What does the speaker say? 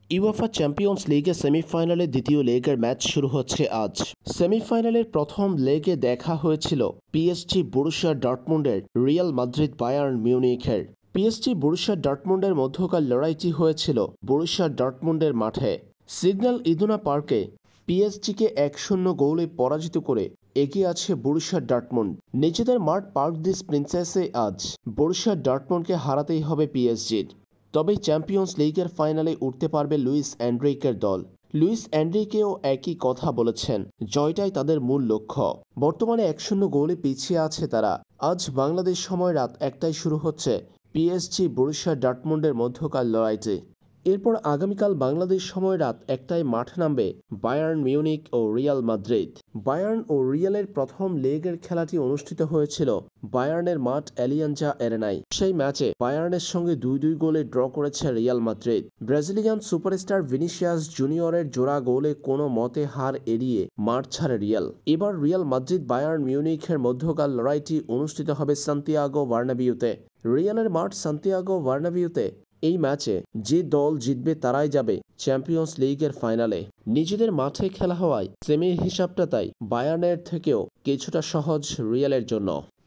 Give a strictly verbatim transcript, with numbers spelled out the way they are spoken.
UEFA champions লিগের সেমিফাইনালের দ্বিতীয় লেগের ম্যাচ শুরু হচ্ছে আজ। সেমিফাইনালের প্রথম লেগে দেখা হয়েছিল পিএসজি বরুসিয়া ডর্টমুন্ডের রিয়াল মাদ্রিদ বায়ার্ন মিউনিখের। পিএসজি বরুসিয়া ডর্টমুন্ডের মধ্যকার লড়াইটি হয়েছিল বরুসিয়া ডর্টমুন্ডের মাঠে। সিগন্যাল ইদুনা পার্কে পিএসজিকে এক শূন্য গোলে পরাজিত করে এগিয়ে আছে বরুসিয়া ডর্টমুন্ড। নিজেদের মাঠ পার্ক দিস প্রিন্সেসে আজ বরুসিয়া ডর্টমুন্ডকে হারাতেই হবে পিএসজির। তবে চ্যাম্পিয়ন্স লিগের ফাইনালে উঠতে পারবে লুইস এনরিকের দল। লুইস এনরিকেও একই কথা বলেছেন, জয়টাই তাদের মূল লক্ষ্য। বর্তমানে এক শূন্য গোলে পিছিয়ে আছে তারা। আজ বাংলাদেশ সময় রাত একটায় শুরু হচ্ছে পিএসজি বরুসিয়া ডর্টমুন্ডের মধ্যকার লড়াইটি। এরপর আগামীকাল বাংলাদেশ সময় রাত একটায় মাঠে নামবে বায়ার্ন মিউনিক ও রিয়াল মাদ্রিদ। বায়ার্ন ও রিয়ালের প্রথম লেগের খেলাটি অনুষ্ঠিত হয়েছিল বায়ার্নের মাঠ অ্যালিয়াঞ্জা এরেনায়। সেই ম্যাচে বায়ার্নের সঙ্গে দুই দুই গোলে ড্র করেছে Real Madrid. Brazilian superstar Vinicius জুনিয়রের জোড়া গোলে কোনো মতে হার এড়িয়ে মাঠ ছাড়ে রিয়াল। এবার রিয়াল মাদ্রিদ বায়ার্ন মিউনিখের মধ্যকার লড়াইটি অনুষ্ঠিত হবে সান্তিয়াগো বার্নাবিউতে। রিয়ালের মাঠ সান্তিয়াগো বার্নাবিউতে। এই ম্যাচে যে দল জিতবে তারাই যাবে চ্যাম্পিয়ন্স লিগের ফাইনালে। নিজেদের মাঠে খেলা হওয়ায় সেমির হিসাবটা তাই বায়ার্নের থেকেও কিছুটা সহজ রিয়ালের জন্য।